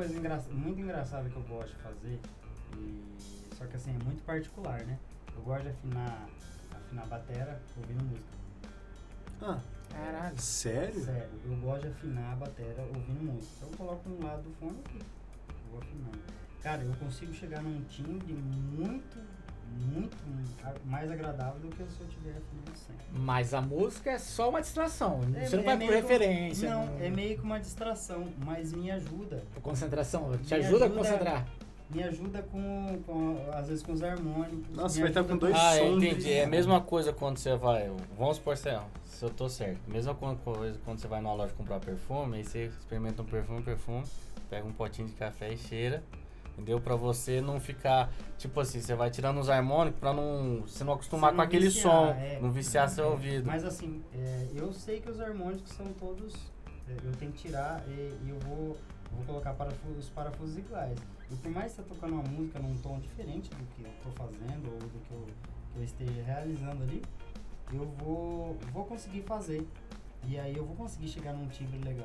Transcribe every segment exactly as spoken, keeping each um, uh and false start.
coisa engra... muito engraçada que eu gosto de fazer, e... só que assim, é muito particular, né? Eu gosto de afinar, afinar a batera ouvindo música. Ah, caralho. Sério? Sério, eu gosto de afinar a batera ouvindo música. Então eu coloco um lado do fone aqui, eu vou afinando. Cara, eu consigo chegar num timbre muito, muito mais agradável do que se eu tiver afinando sempre. Mas a música é só uma distração, É, você não é vai por meio que- referência. Não, é meio que uma distração, mas me ajuda. Concentração, te Me ajuda, ajuda- a concentrar. Me ajuda com, com às vezes com os harmônicos. Nossa, me vai estar ajuda com dois Ah, eu sons. entendi. É a mesma coisa quando você vai. Vamos supor se, se eu tô certo. Mesma co- coisa quando você vai numa loja comprar perfume, aí você experimenta um perfume, perfume, pega um potinho de café e cheira. Entendeu? Pra você não ficar. Tipo assim, você vai tirando os harmônicos pra não. Você não acostumar Você com não aquele viciar, som. é. Não viciar seu É, ouvido. Mas assim, é, eu sei que os harmônicos são todos. é, Eu tenho que tirar e, e eu vou, vou colocar parafusos, os parafusos iguais. E por mais que você tocando uma música num tom diferente do que eu tô fazendo ou do que eu, que eu esteja realizando ali, eu vou, vou conseguir fazer. E aí eu vou conseguir chegar num timbre legal.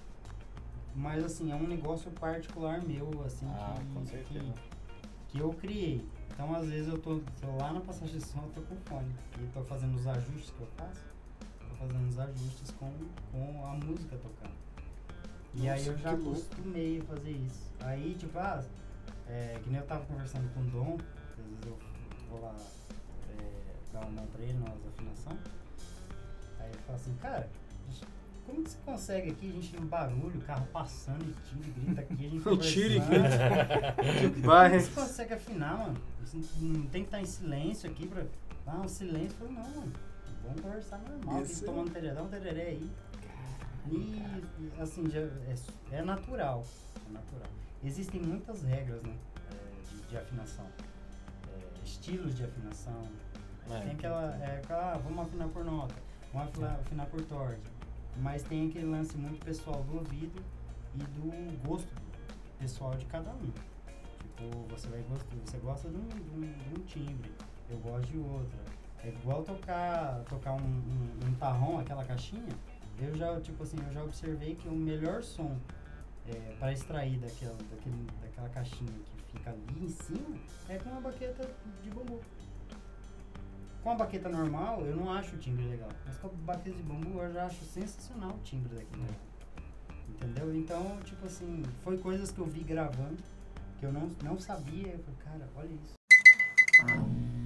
Mas assim, é um negócio particular meu, assim, Ah, que, com certeza. que, que eu criei. Então às vezes eu tô, tô lá na passagem de som, eu tô com fone. E tô fazendo os ajustes que eu faço. Tô fazendo os ajustes com, com a música tocando. E Nossa, aí eu já que louco. acostumei a fazer isso. Aí, tipo, ah, é, que nem eu tava conversando com o Dom, que às vezes eu vou lá é, dar uma mão pra ele nas afinações. Aí ele fala assim, cara, como que você consegue aqui, a gente tem um barulho, o carro passando e tira e grita aqui, a gente Mentira, conversando. Que vai. Como você consegue afinar, mano? Você não tem que estar em silêncio aqui pra... Ah, um silêncio. Eu falei, não, mano, vamos conversar normal, Isso. aqui tomando tereré, dá um tereré aí. E, e, assim, já é, é natural, é natural. Existem muitas regras, né, é, de, de afinação, é, estilos de afinação. É. Tem aquela, é, aquela, ah, vamos afinar por nota, vamos afinar, afinar por torque. Mas tem aquele lance muito pessoal do ouvido e do gosto pessoal de cada um. Tipo, você vai gostar, você gosta de um, de um, de um timbre, eu gosto de outra. É igual tocar, tocar um, um, um tarrom, aquela caixinha. Eu já, tipo assim, eu já observei que o melhor som é, para extrair daquela, daquele, daquela caixinha que fica ali em cima é com uma baqueta de bambu. Com a baqueta normal, eu não acho o timbre legal. Mas com a baqueta de bambu, eu já acho sensacional o timbre daquilo. Entendeu? Então, tipo assim, foi coisas que eu vi gravando, que eu não, não sabia. Eu falei, cara, olha isso.